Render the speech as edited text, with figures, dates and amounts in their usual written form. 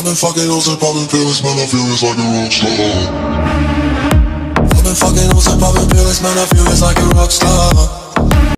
been fucking hoes and popping pills, man, I feel it's like a rock star. I've been fucking hoes and popping pills, man, I feel it's like a rock star.